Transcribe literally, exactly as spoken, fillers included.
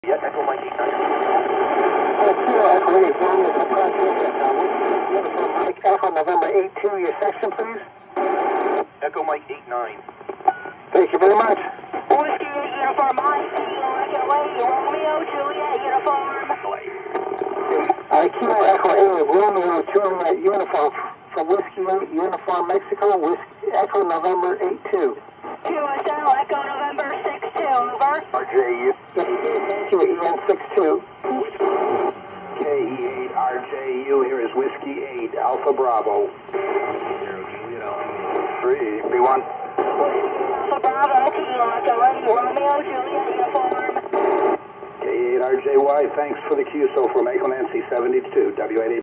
Yeah, Echo Mike eight nine. Uh, Kilo Echo eight one with the project at uh, Uniform Mike Echo November eight two, your section please. Echo Mike eight nine. Thank you very much. Whiskey eight Uniform Mike, Kilo Echo eight, Romeo Juliet Uniform. Uh, Kilo Echo eight, Romeo Juliet Uniform for Whiskey eight Uniform Mexico, Whiskey Echo November eight two. Q S L Echo November six two, over. R J U. Thank you, E N six two. K E eight R J U, here is Whiskey eight, Alpha Bravo. three, B one. Alpha Bravo, Kilo Echo eight, Romeo Juliet Uniform. K eight R J Y, thanks for the Q S O from Echo Nancy seventy-two, W eight eight.